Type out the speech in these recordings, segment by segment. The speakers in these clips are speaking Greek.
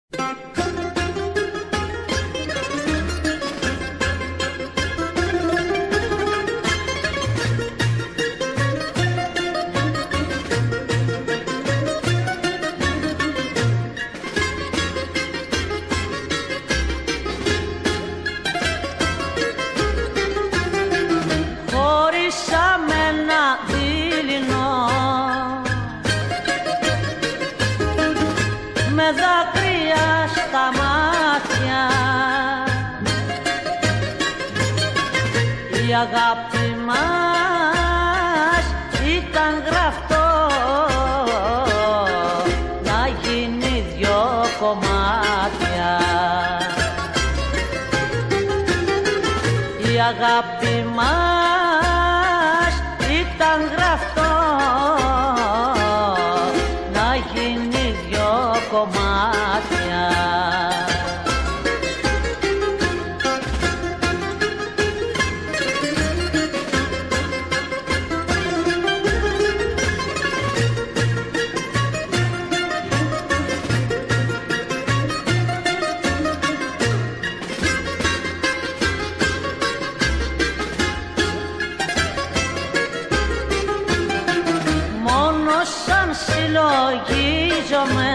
Χωρίσαμε ένα δειλινό με δάκρυα στα μάτια. Η αγάπη μας ήταν γραφτό να γίνει δυο κομμάτια. Η αγάπη μας ήταν γραφτό να γίνει δυο κομμάτια. Σαν συλλογίζομαι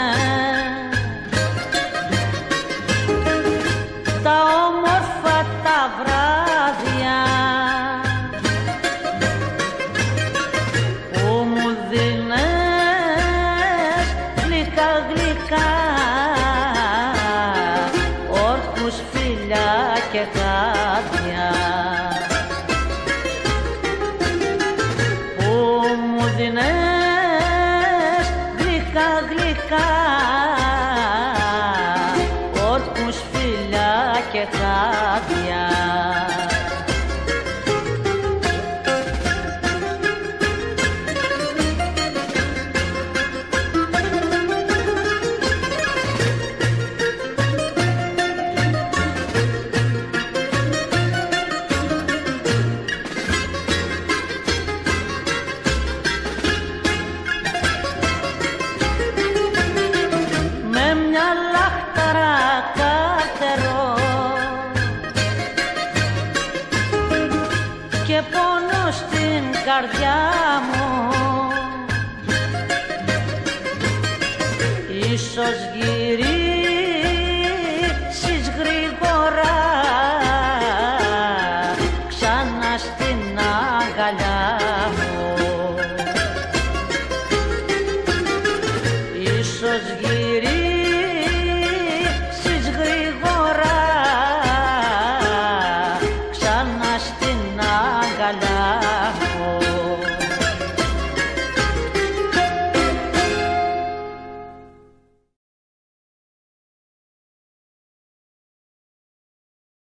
τα όμορφα τα βράδια που μου δίνες γλυκά γλυκά όρκους, φιλιά και χάδια, που μου δίνες γλυκά όρκους, φιλιά και χάδια. Και πόνο στην καρδιά μου, ίσως γυρίσεις γρήγορα ξανά στην αγκαλιά μου. Ίσως